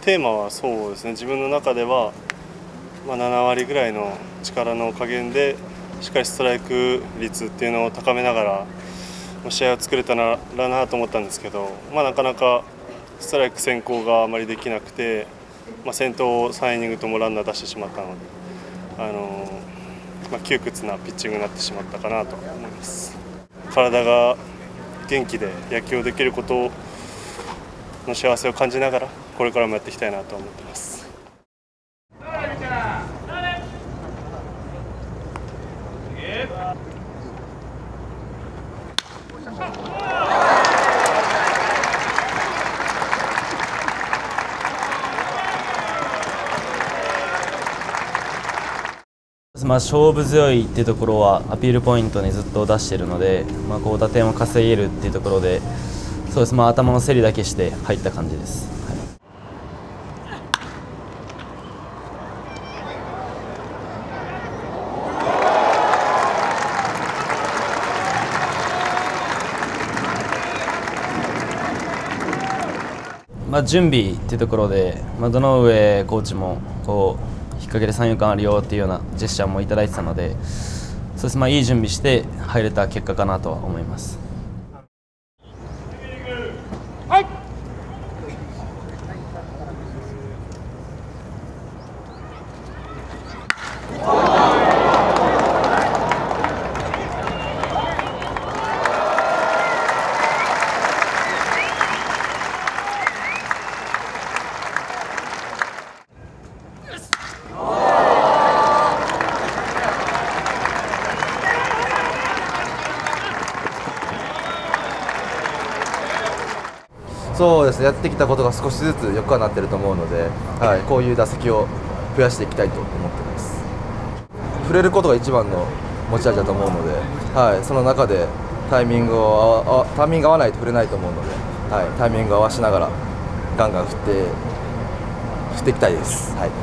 テーマはそうですね、自分の中では、7割ぐらいの力の加減でしっかりストライク率っていうのを高めながら試合を作れたらなと思ったんですけど、なかなかストライク先行があまりできなくて、先頭3イニングともランナー出してしまったので、窮屈なピッチングになってしまったかなと思います。体が元気で野球をできることの幸せを感じながらこれからもやっていきたいなと思っています。 勝負強いっていうところはアピールポイントにずっと出しているので、打点を稼げるっていうところで、そうです、頭の競りだけして入った感じです。準備っていうところで、堂上コーチも引っ掛けで三遊間あるよっていうようなジェスチャーもいただいてたので、そうです、いい準備して入れた結果かなとは思います。 そうですね、やってきたことが少しずつ良くはなっていると思うので、こういう打席を増やしていきたいと思っています。触れることが一番の持ち味だと思うので、その中でタイミングが合わないと振れないと思うので、タイミングを合わせながらガンガン振っていきたいです。